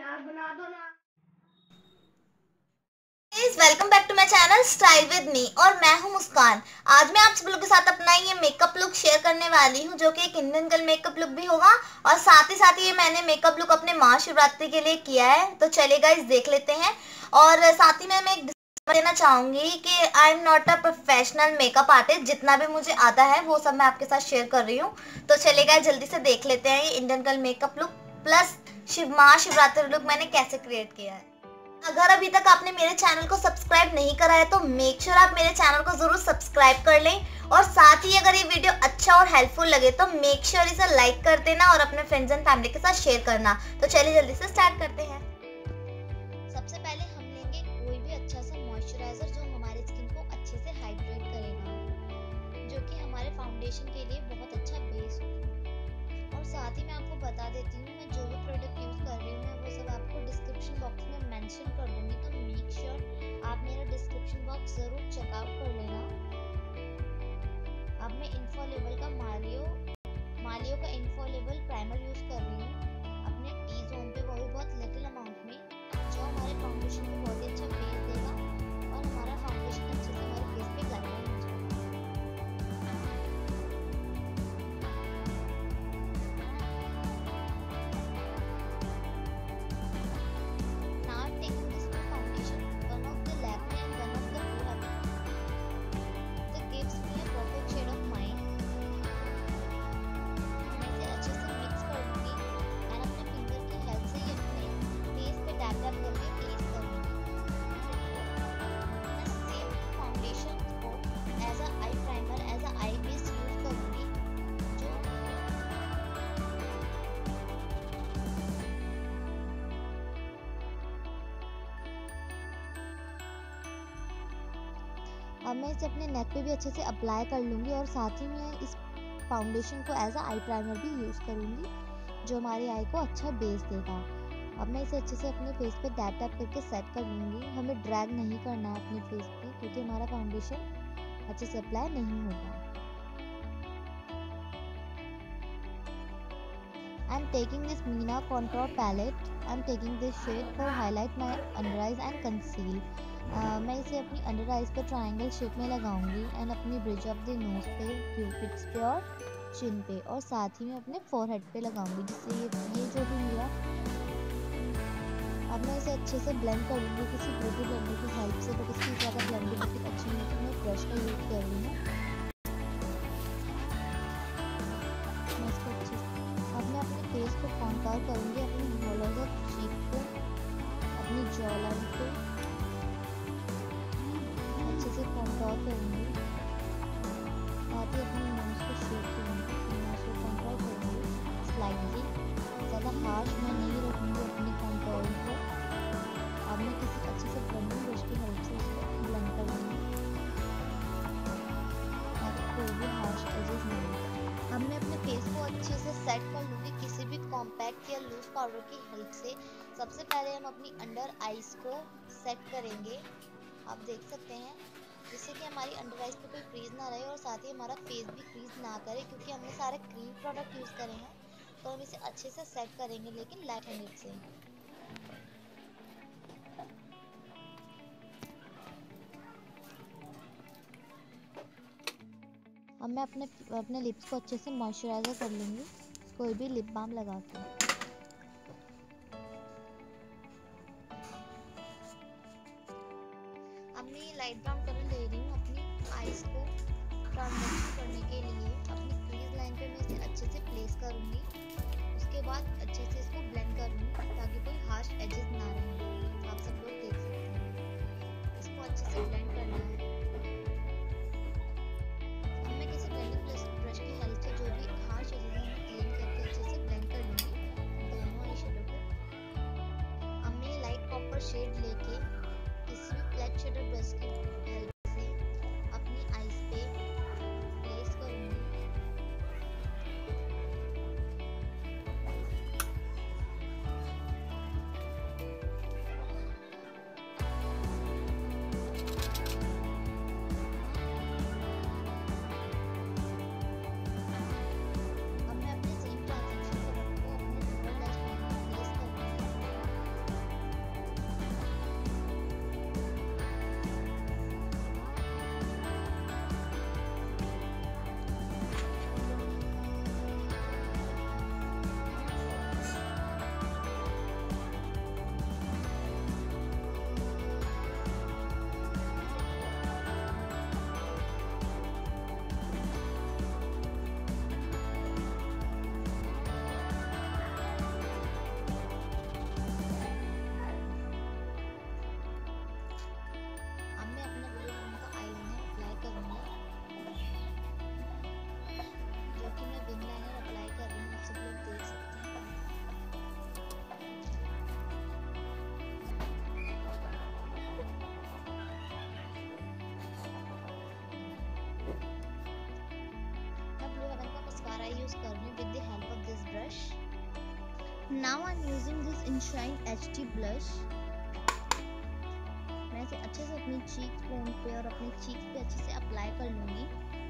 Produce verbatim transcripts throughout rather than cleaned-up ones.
यार बना दो ना। Welcome back to my channel style with me और मैं हूं मुस्कान। आज मैं आप सब लोगों के साथ अपना ये मेकअप लुक शेयर करने वाली हूं जो कि एक इंडियन गर्ल मेकअप लुक भी होगा और साथ ही साथ ये मैंने मेकअप लुक अपने महाशिवरात्रि के लिए किया है। तो चलिए गाइस देख लेते हैं। और साथ ही में मैं एक डिस्क्लेमर देना चाहूंगी कि I am not a professional makeup artist. जितना भी मुझे आता है वो सब मैं आपके साथ शेयर कर रही हूँ। तो चलिए गाइस जल्दी से देख लेते हैं ये Indian girl makeup look plus Shiv Mahashivratri look मैंने कैसे क्रिएट किया है। अगर अभी तक आपने मेरे चैनल को सब्सक्राइब नहीं करा है तो मेक श्योर आप मेरे चैनल को जरूर सब्सक्राइब कर लें और साथ ही अगर ये वीडियो अच्छा और हेल्पफुल लगे तो मेक श्योर इसे लाइक कर देना और अपने फ्रेंड्स एंड फैमिली के साथ शेयर करना। तो चलिए जल्दी से स्टार्ट करते हैं। सबसे पहले हम लेंगे कोई भी अच्छा सा मॉइस्चराइजर जो हमारे स्किन को अच्छे से हाइड्रेट करेगा, जो कि हमारे फाउंडेशन के लिए बहुत अच्छा बेस हो। और साथ ही मैं आपको बता देती हूँ मैं जो भी प्रोडक्ट यूज कर रही हूँ मैं वो सब आपको डिस्क्रिप्शन बॉक्स में मेंशन कर दूंगी। तो मेक श्योर आप मेरा डिस्क्रिप्शन बॉक्स जरूर चेकआउट कर लेना। अब मैं इन्फॉलेबल का मालियो मालियो का इन्फॉलेबल प्राइमर यूज कर रही हूँ अपने टी जोन पे, वो भी बहुत लिटिल अमाउंट में, जो हमारे फाउंडेशन को बहुत ही अच्छा बेस देगा और हमारा फाउंडेशन अच्छे से हमारे फेस पे ग्लाइड हो जाएगा। अब मैं इसे अपने नेक पे भी अच्छे से अप्लाई कर लूँगी और साथ ही मैं इस फाउंडेशन को एज अ आई प्राइमर भी यूज़ करूँगी जो हमारी आई को अच्छा बेस देगा। अब मैं इसे अच्छे से अपने फेस पे डैप डैप करके सेट कर लूँगी। हमें ड्रैग नहीं करना है अपने फेस पे क्योंकि हमारा फाउंडेशन अच्छे से अप्लाई नहीं होगा। I am taking this Meena Contour palette. I am taking this shade for highlight my under eyes and conceal. Uh, मैं इसे अपनी अंडर आइज पे ट्रायंगल शेप में लगाऊंगी एंड अपनी ब्रिज ऑफ द नोज पे, क्यूपिड्स पे और चिन पे और साथ ही मैं अपने फोरहेड पे लगाऊंगी जिससे ये ये जो भी मेरा। अब मैं इसे अच्छे से ब्लेंड कर लूँगी किसी ब्यूटी ब्लेंडर की हेल्प से, बट इसकी ज़्यादा ब्लेंडिंग इतनी अच्छी नहीं है तो मैं ब्रश का यूज़ कर रही हूँ। मैं इसको अच्छे से अब मैं अपने फेस को कॉन्टूर करूँगी अपनी होलोज ऑफ चीक पे, अपनी जॉ लाइन पे अच्छे से कॉन्टूर करूँगी। साथ ही अपनी नोज को शेप करूँगी, नोज को कॉन्टूर करूँगी स्लाइटली, ज़्यादा हार्श मैं नहीं रखूँगी अपनी कॉन्टूरिंग को। अब मैं किसी अच्छे से ब्लेंडिंग ब्रश की हेल्प से इसको ब्लेंड कर लूँगी ताकि कोई भी हार्श एजेस नहीं हो। अब मैं अपने फेस को अच्छे से सेट कर लूँगी किसी भी कॉम्पैक्ट या लूज पाउडर की हेल्प से। सबसे पहले हम अपनी अंडर आइज को सेट करेंगे, आप देख सकते हैं, जिससे कि हमारी अंडर आइज पे कोई क्रीज ना रहे और साथ ही हमारा फेस भी क्रीज ना करे क्योंकि हमने सारे क्रीम प्रोडक्ट यूज़ करे हैं। तो हम इसे अच्छे से सेट करेंगे लेकिन लाइट हैंडेड से। अब मैं अपने अपने लिप्स को अच्छे से मॉइस्चराइजर कर लूँगी कोई भी लिप बाम लगा के। अब मैं ये लाइट ब्राउन कलर ले रही हूँ अपनी आईज को ट्रांजिशन करने के लिए। अपनी क्रीज लाइन पे मैं इसे अच्छे से प्लेस करूँगी, उसके बाद अच्छे से इसको ब्लेंड करूँगी ताकि कोई हार्श एजेस ना रहे। आप सब लोग देख सकते हैं इसको अच्छे से ब्लेंड करना है। अब मैं किसी ब्लेंडिंग ब्रश की हेल्प से जो भी हार्श एजेस हैं क्लीन करके अच्छे से ब्लेंड कर लूँगी दोनों आई शेडो को। अब मैं लाइट कॉपर शेड लेके किसी भी फ्लैट शेडर ब्रश की हेल्प से अपनी आईज पे प्लेस करूँगी। आई यूज कर रही हूँ with the help of this brush. Now I am using this Inshine HD blush. मैं इसे अच्छे से अपनी चीक बोन पे और अपनी चीक पे अच्छे से अप्लाई कर लूंगी।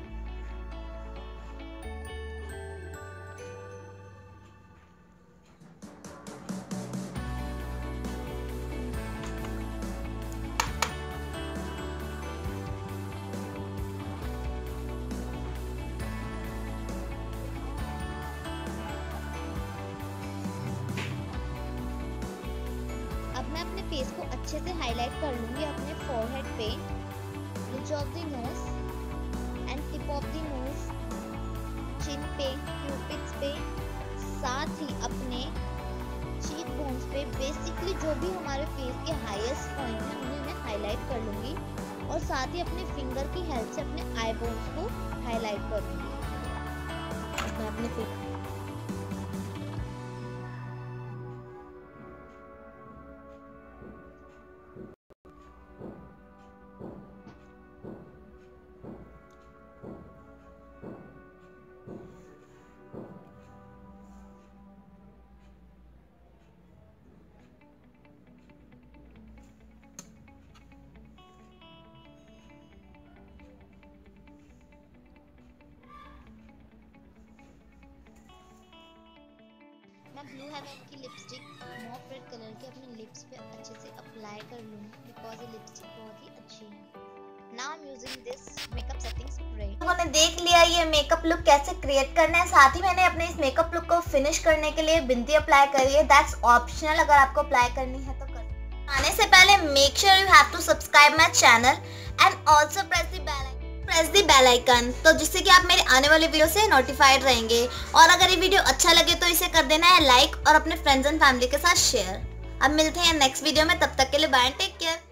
अब मैं अपने फेस को अच्छे से हाईलाइट कर लूंगी अपने फोरहेड पे, ridge of the nose and tip of the nose, chin पे, क्यूपिड्स पे, साथ ही अपने चीक बोन्स पे। बेसिकली जो भी हमारे फेस के हाईएस्ट पॉइंट हैं उन्हें मैं हाईलाइट कर लूंगी और साथ ही अपने फिंगर की हेल्प से अपने आई बोन्स को हाईलाइट कर लूंगी। मैं अपने फेस मैं ब्लू हेवन की लिपस्टिक मॉफ रेड कलर की अपने लिप्स पे अच्छे से अप्लाई कर लूंगी बिकॉज ये लिपस्टिक बहुत ही अच्छी है। Now I am using this makeup setting spray. लोगों ने देख लिया ये मेकअप लुक कैसे क्रिएट करना है। साथ ही मैंने अपने इस मेकअप लुक को फिनिश करने के लिए बिंदी अप्लाई करी है। दैट्स ऑप्शनल, अगर आपको अप्लाई करनी है तो कर। आने से पहले make sure you have to subscribe my channel and also press the bell press the bell icon, तो जिससे कि आप मेरे आने वाले वीडियो से नोटिफाइड रहेंगे। और अगर ये वीडियो अच्छा लगे तो इसे कर देना है लाइक और अपने फ्रेंड्स एंड फैमिली के साथ शेयर। अब मिलते हैं नेक्स्ट वीडियो में, तब तक के लिए बाय, टेक केयर।